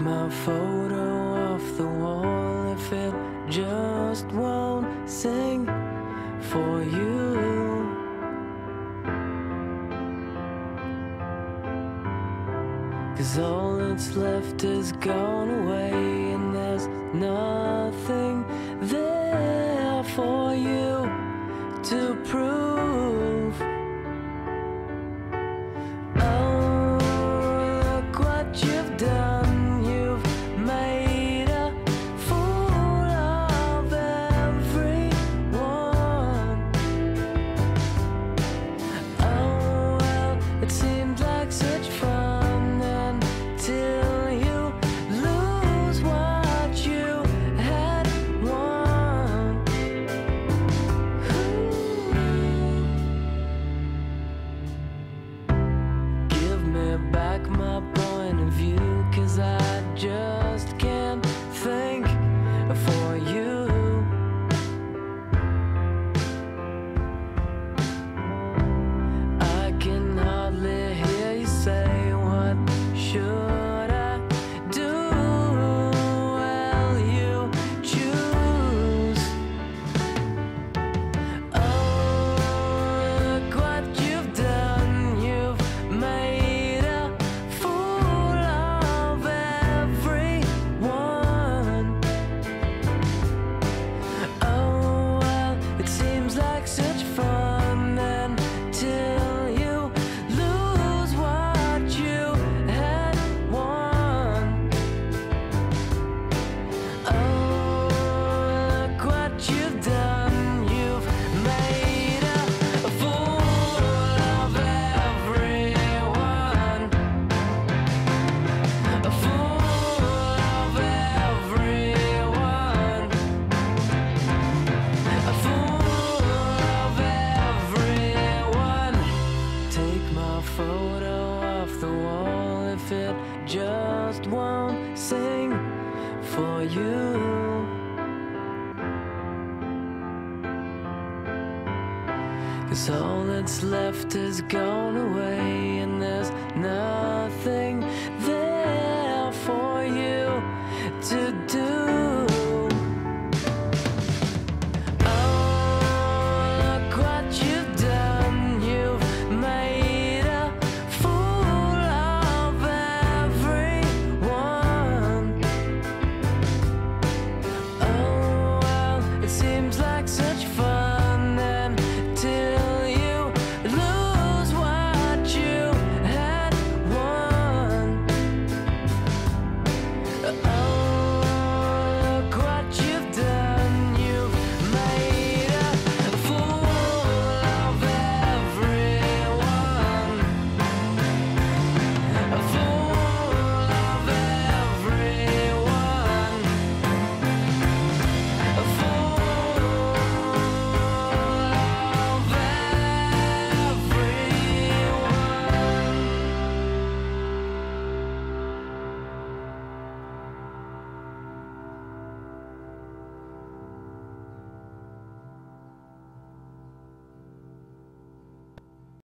my photo off the wall if it just won't sing for you. Cause all that's left is gone away, and there's nothing there for you to prove. Oh, look what you've done. You've made a fool of everyone. Oh, well, it seemed like such fun until you lose what you had won. Give me back my point of view, cause I just can't think for you. I can hardly hear you say, what should I do? Well, you choose. Oh, look what you've done. You've made a fool of everyone. Oh, well, it seems like such fun until you lose what you had won. Oh, look what you've done. You've made a fool of everyone. A fool of everyone. A fool of everyone. Take my photo off the wall if it just won't sing for you. Cause all that's left is gone away, and there's nothing there for you to